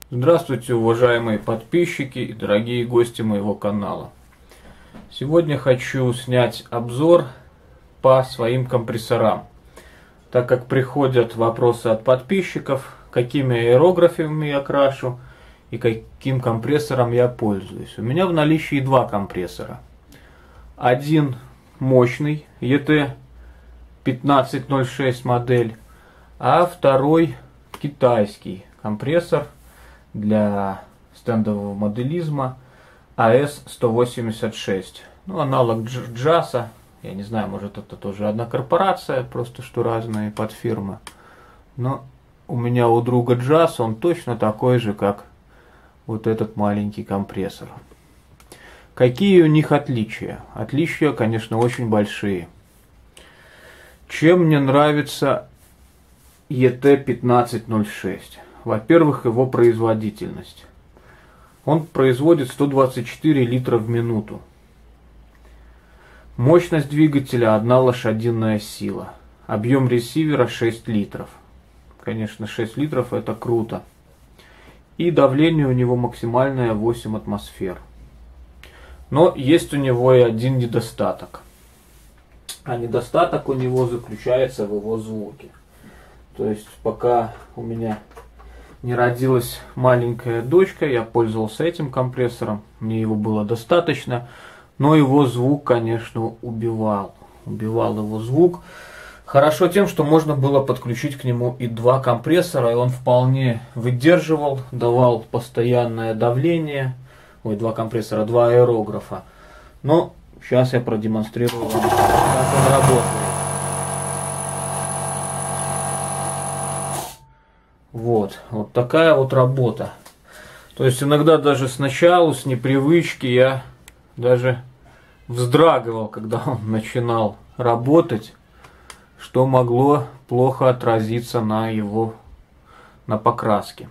Здравствуйте, уважаемые подписчики и дорогие гости моего канала. Сегодня хочу снять обзор по своим компрессорам, так как приходят вопросы от подписчиков, какими аэрографами я крашу и каким компрессором я пользуюсь. У меня в наличии два компрессора. Один мощный ET1506 модель, а второй китайский компрессор для стендового моделизма AS186. Ну, аналог джаса. Я не знаю, может это тоже одна корпорация, просто что разные подфирмы. Но у меня у друга джаз, он точно такой же, как вот этот маленький компрессор. Какие у них отличия? Отличия, конечно, очень большие. Чем мне нравится ET1506? Во-первых, его производительность. Он производит 124 литра в минуту. Мощность двигателя 1 лошадиная сила. Объем ресивера 6 литров. Конечно, 6 литров это круто. И давление у него максимальное 8 атмосфер. Но есть у него и один недостаток. А недостаток у него заключается в его звуке. То есть пока у меня не родилась маленькая дочка, я пользовался этим компрессором. Мне его было достаточно. Но его звук, конечно, убивал. Убивал его звук. Хорошо тем, что можно было подключить к нему и два компрессора. И он вполне выдерживал, давал постоянное давление. Ой, два компрессора, два аэрографа. Но сейчас я продемонстрирую вам, как он работает. Вот такая вот работа. То есть иногда даже сначала, с непривычки, я даже вздрагивал, когда он начинал работать, что могло плохо отразиться на покраске.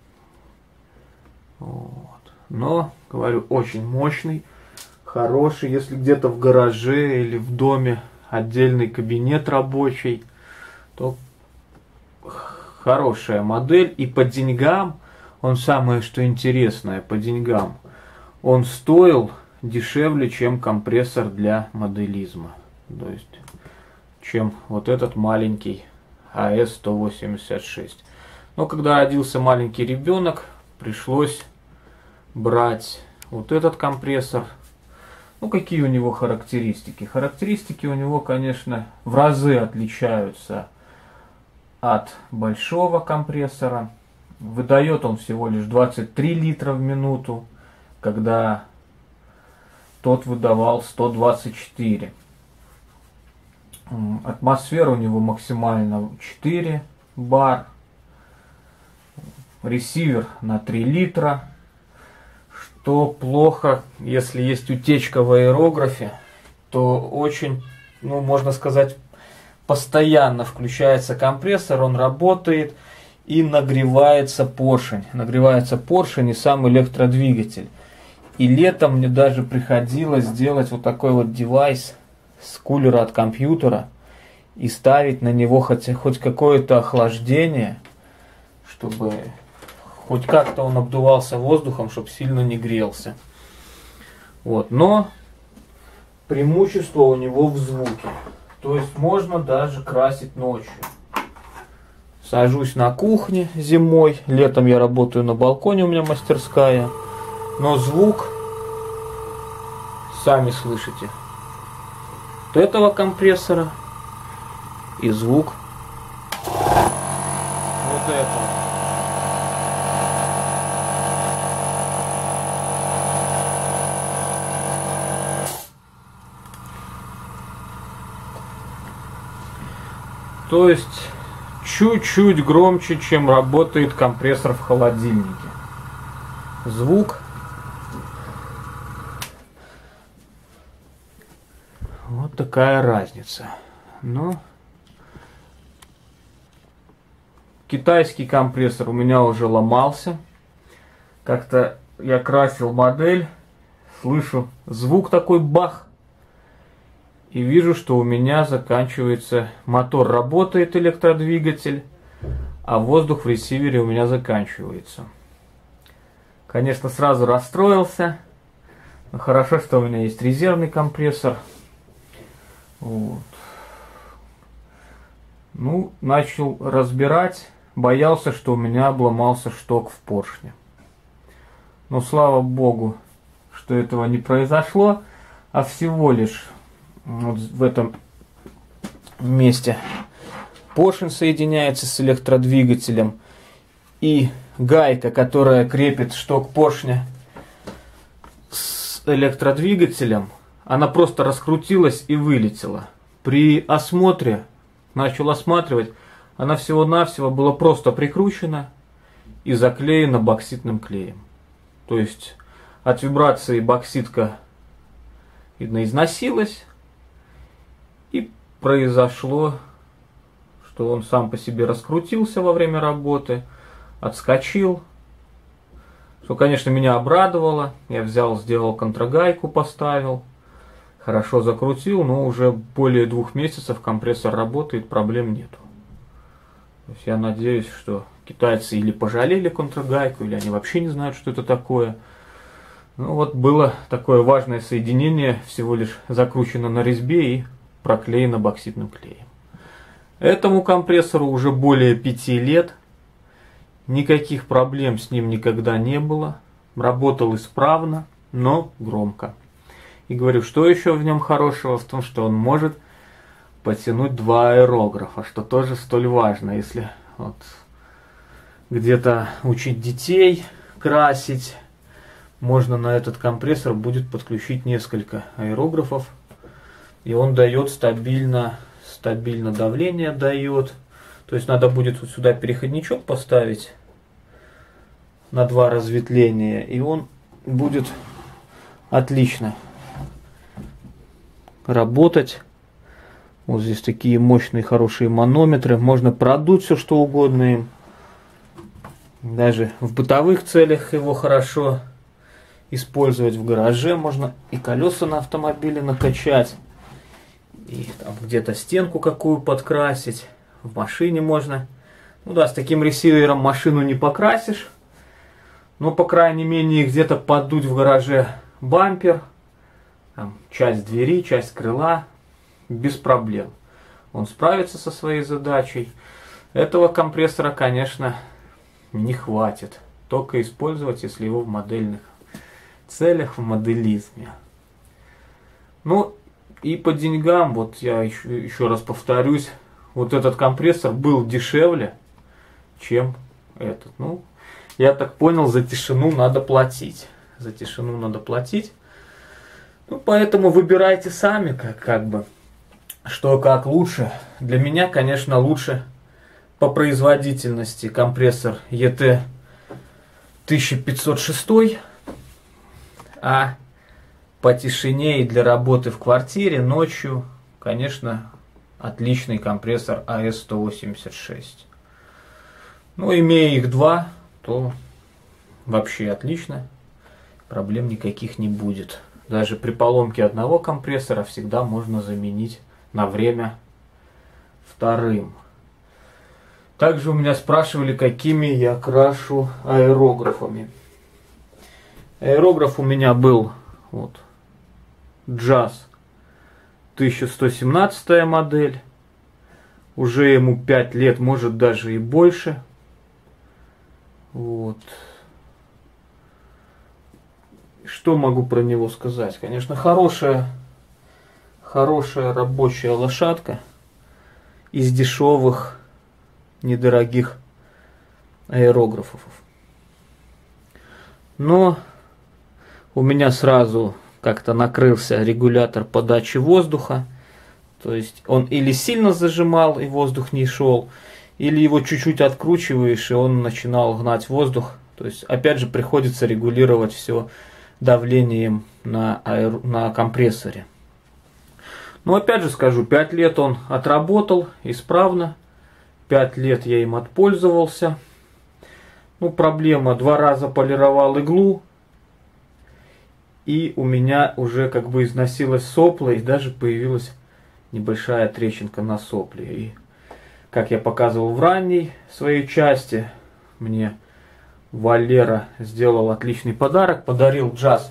Вот. Но, говорю, очень мощный, хороший. Если где-то в гараже или в доме отдельный кабинет рабочий, то хорошая модель. И по деньгам, он самое что интересное, по деньгам, он стоил дешевле, чем компрессор для моделизма. То есть, чем вот этот маленький AS186. Но когда родился маленький ребенок, пришлось брать вот этот компрессор. Ну, какие у него характеристики? Характеристики у него, конечно, в разы отличаются от большого компрессора. Выдает он всего лишь 23 литра в минуту, когда тот выдавал 124. Атмосфера у него максимально 4 бар. Ресивер на 3 литра. Что плохо, если есть утечка в аэрографе, то очень, можно сказать, постоянно включается компрессор, он работает и нагревается поршень. Нагревается поршень и сам электродвигатель. И летом мне даже приходилось сделать вот такой вот девайс с кулера от компьютера и ставить на него хоть какое-то охлаждение, чтобы хоть как-то он обдувался воздухом, чтобы сильно не грелся. Вот. Но преимущество у него в звуке. То есть можно даже красить ночью. Сажусь на кухне зимой. Летом я работаю на балконе, у меня мастерская. Но звук, сами слышите, от этого компрессора и звук вот этого. То есть чуть-чуть громче, чем работает компрессор в холодильнике. Звук. Вот такая разница. Но китайский компрессор у меня уже ломался. Как-то я красил модель, слышу звук такой бах. И вижу, что у меня заканчивается мотор, работает электродвигатель, а воздух в ресивере у меня заканчивается. Конечно, сразу расстроился. Но хорошо, что у меня есть резервный компрессор. Вот. Ну, начал разбирать. Боялся, что у меня обломался шток в поршне. Но слава богу, что этого не произошло, а всего лишь вот в этом месте поршень соединяется с электродвигателем, и гайка, которая крепит шток поршня с электродвигателем, она просто раскрутилась и вылетела. При осмотре, начал осматривать, она всего-навсего была просто прикручена и заклеена бокситным клеем. То есть от вибрации бокситка, видно, износилась, и произошло, что он сам по себе раскрутился во время работы, отскочил, что, конечно, меня обрадовало. Я взял, сделал контрагайку, поставил, хорошо закрутил, но уже более 2 месяцев компрессор работает, проблем нету. То есть я надеюсь, что китайцы или пожалели контрагайку, или они вообще не знают, что это такое. Ну вот было такое важное соединение, всего лишь закручено на резьбе и проклеено бокситным клеем. Этому компрессору уже более 5 лет. Никаких проблем с ним никогда не было. Работал исправно, но громко. И говорю, что еще в нем хорошего? В том, что он может потянуть 2 аэрографа, что тоже столь важно, если вот где-то учить детей красить. Можно на этот компрессор будет подключить несколько аэрографов. И он дает стабильно давление дает. То есть надо будет вот сюда переходничок поставить на 2 разветвления, и он будет отлично работать. Вот здесь такие мощные, хорошие манометры. Можно продуть все, что угодно им. Даже в бытовых целях его хорошо использовать. В гараже можно и колеса на автомобиле накачать, и там где-то стенку какую подкрасить. В машине можно. Ну да, с таким ресивером машину не покрасишь. Но, по крайней мере, где-то поддуть в гараже бампер. Там, часть двери, часть крыла. Без проблем. Он справится со своей задачей. Этого компрессора, конечно, не хватит. Только использовать, если его в модельных целях, в моделизме. Ну, и по деньгам, вот я еще раз повторюсь, вот этот компрессор был дешевле, чем этот. Ну, я так понял, за тишину надо платить. За тишину надо платить. Ну, поэтому выбирайте сами, как бы, что как лучше. Для меня, конечно, лучше по производительности компрессор ET 1506, а по тишине и для работы в квартире ночью, конечно, отличный компрессор AS186. Ну, имея их 2, то вообще отлично. Проблем никаких не будет. Даже при поломке одного компрессора всегда можно заменить на время 2. Также у меня спрашивали, какими я крашу аэрографами. Аэрограф у меня был вот Jazz 1117 модель. Уже ему 5 лет, может даже и больше. Вот. Что могу про него сказать? Конечно, хорошая рабочая лошадка из дешевых, недорогих аэрографов. Но у меня сразу как-то накрылся регулятор подачи воздуха. То есть он или сильно зажимал, и воздух не шел, или его чуть-чуть откручиваешь, и он начинал гнать воздух. То есть опять же приходится регулировать все давлением на компрессоре. Но опять же скажу, 5 лет он отработал исправно. 5 лет я им отпользовался. Ну, проблема, 2 раза полировал иглу. И у меня уже как бы износилось сопло, и даже появилась небольшая трещинка на сопле. И как я показывал в ранней своей части, мне Валера сделал отличный подарок. Подарил Джаз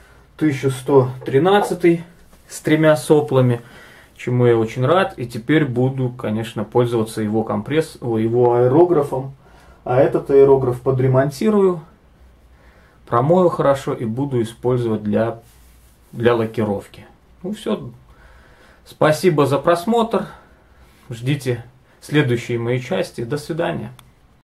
1113 с 3 соплами, чему я очень рад. И теперь буду, конечно, пользоваться его его аэрографом. А этот аэрограф подремонтирую, промою хорошо и буду использовать для лакировки. Ну все. Спасибо за просмотр. Ждите следующие мои части. До свидания.